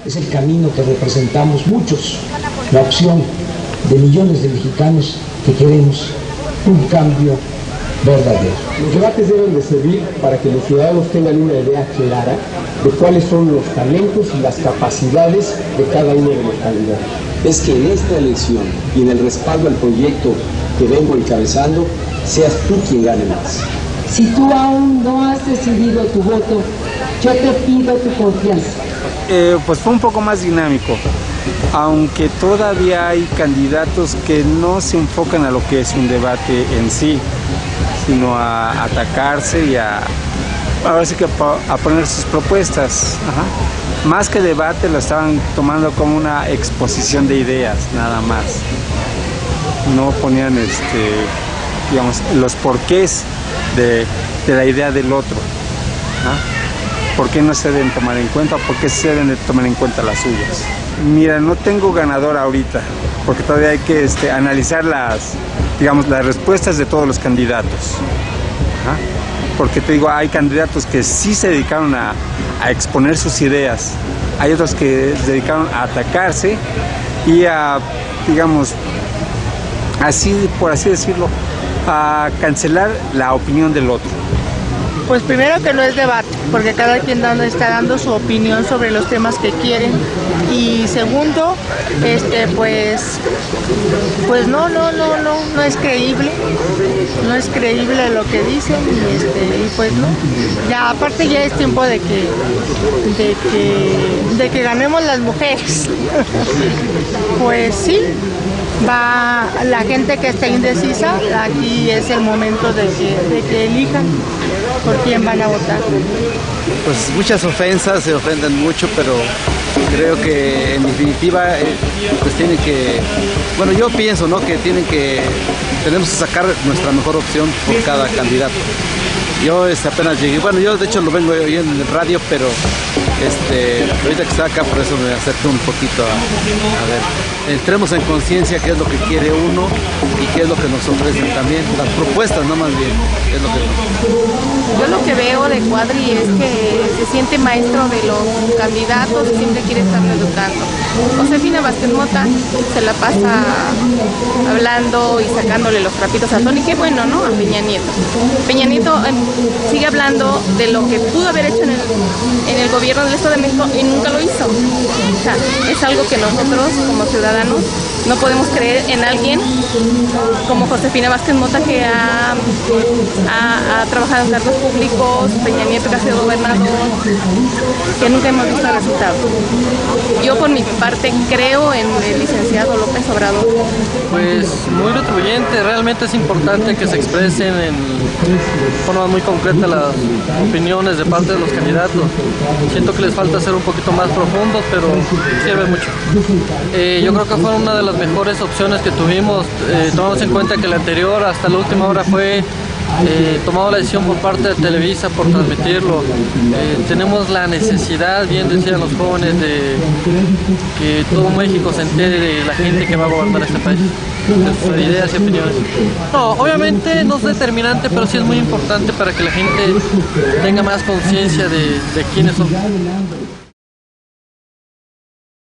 Es el camino que representamos muchos, la opción de millones de mexicanos que queremos un cambio verdadero. Los debates deben de servir para que los ciudadanos tengan una idea clara de cuáles son los talentos y las capacidades de cada uno de los candidatos. Es que en esta elección y en el respaldo al proyecto que vengo encabezando, seas tú quien gane más. Si tú aún no has decidido tu voto, yo te pido tu confianza. Pues fue un poco más dinámico, aunque todavía hay candidatos que no se enfocan a lo que es un debate en sí, sino a atacarse y ahora sí que a poner sus propuestas. Ajá. Más que debate, lo estaban tomando como una exposición de ideas, nada más. No ponían digamos, los porqués de la idea del otro. ¿Por qué no se deben tomar en cuenta? ¿Por qué se deben de tomar en cuenta las suyas? Mira, no tengo ganador ahorita, porque todavía hay que analizar las respuestas de todos los candidatos. Porque te digo, hay candidatos que sí se dedicaron a exponer sus ideas, hay otros que se dedicaron a atacarse y a, digamos, por así decirlo, a cancelar la opinión del otro. Pues primero que no es debate, porque cada quien está dando su opinión sobre los temas que quieren. Y segundo, pues no es creíble, no es creíble lo que dicen y pues no. Ya aparte ya es tiempo de que ganemos las mujeres. Pues sí. Va la gente que está indecisa, aquí es el momento de que elijan por quién van a votar. Pues muchas ofensas, se ofenden mucho, pero creo que en definitiva pues tienen que, bueno, yo pienso, ¿no?, que tenemos que sacar nuestra mejor opción por cada candidato. Yo apenas llegué, bueno, yo de hecho lo vengo oyendo en el radio, pero ahorita que estoy acá, por eso me acerco un poquito a ver. Entremos en conciencia qué es lo que quiere uno y qué es lo que nos ofrecen también, las propuestas, no más bien, es lo que... Yo lo que veo de Cuadri es que se siente maestro de los candidatos y siempre quiere estar educando. Josefina Vázquez Mota se la pasa hablando y sacándole los trapitos al sol, y qué bueno, ¿no?, a Peña Nieto. Peña Nieto sigue hablando de lo que pudo haber hecho en el gobierno del Estado de México y nunca lo hizo. O sea, es algo que nosotros como ciudadanos no podemos creer en alguien como Josefina Vázquez Mota, que ha trabajado en cargos públicos, Peña Nieto, que ha sido gobernador, que nunca hemos visto resultados. Yo por mi parte creo en el licenciado López Obrador. Pues muy retribuyente, realmente es importante que se expresen en forma muy concreta las opiniones de parte de los candidatos. Siento que les falta ser un poquito más profundos, pero sirve mucho. Yo creo que fue una de las mejores opciones que tuvimos. Tomamos en cuenta que la anterior hasta la última hora fue tomado la decisión por parte de Televisa por transmitirlo. Tenemos la necesidad, bien decían los jóvenes, de que todo México se entere de la gente que va a gobernar este país, de sus ideas y opiniones. No, obviamente no es determinante, pero sí es muy importante para que la gente tenga más conciencia de quiénes son.